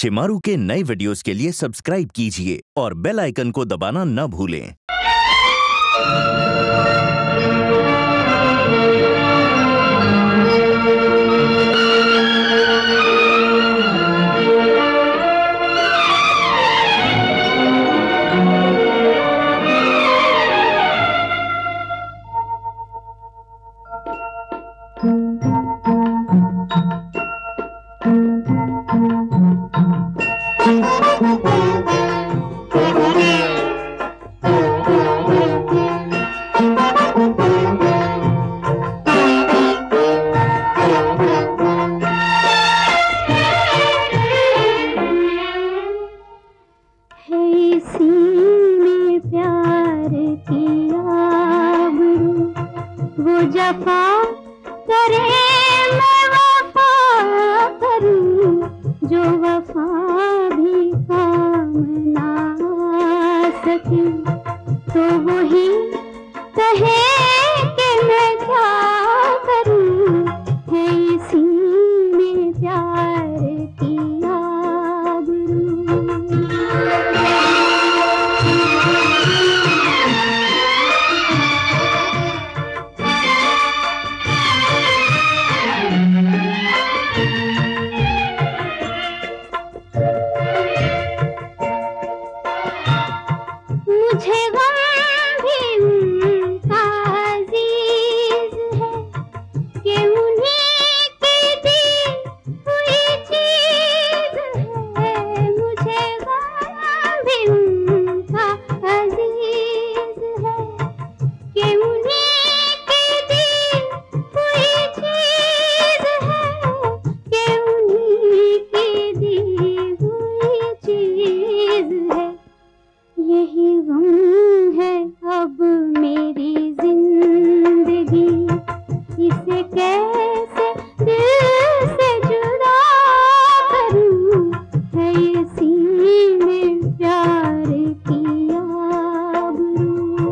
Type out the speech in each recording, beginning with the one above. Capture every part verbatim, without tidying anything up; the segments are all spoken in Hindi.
शिमारू के नए वीडियोस के लिए सब्सक्राइब कीजिए और बेल आइकन को दबाना न भूलें। वो जफा करे मैं वफा करूं, जो वफा भी काम ना सके तो वही कहे कि मैं क्या करूं। है इसी में प्यार की आबरू। मुझे गम भी उनका अजीज है कि उन्हीं की दी हुई चीज है। मुझे गम भी उनका अजीज है कि उन्हीं की दी हुई चीज है, कि उन्हीं की दी हुई चीज है। यही गम है अब मेरी जिंदगी, इसे कैसे दिल से जुदा करूं। है इसी में प्यार की आबरू।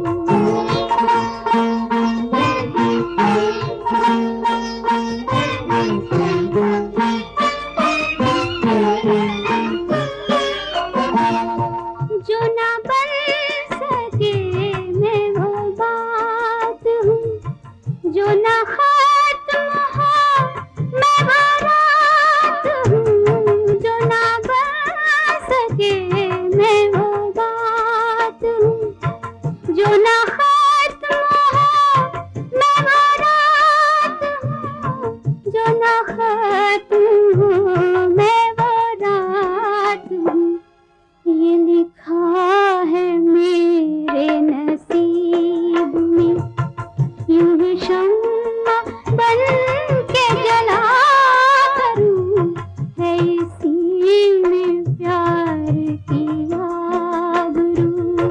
जो ना बन सके मैं वो बात हूँ, जो ना खत्म हो मैं वो रात हूँ। जो ना बन सके मैं वो बात हूँ, जो ना खत्म हो मैं वो रात हूँ। जो ना खत्म हो मैं वो रात हूँ। ये लिखा है मेरे नसीब में, यूं ही शम्मा बन के जला करूं। है इसी में प्यार की आबरू।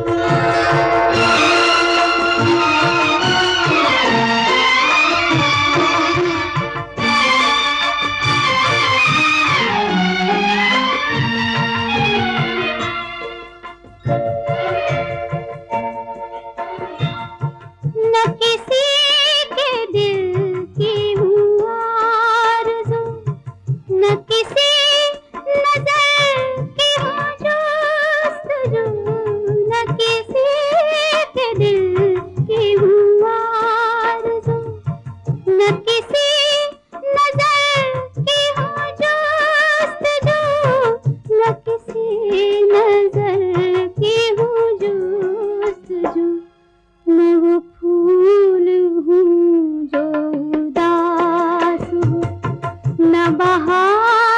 न किसी के दिल की हूँ आरज़ू, न किसी नज़र की हूँ जुस्तजू। न किसी के दिल की हूँ आरज़ू, न किसी नज़र की हूँ जुस्तजू। न किसी नज़र की हूँ जुस्तजू। मैं वो फूल हूँ जो उदास हूँ, न बहार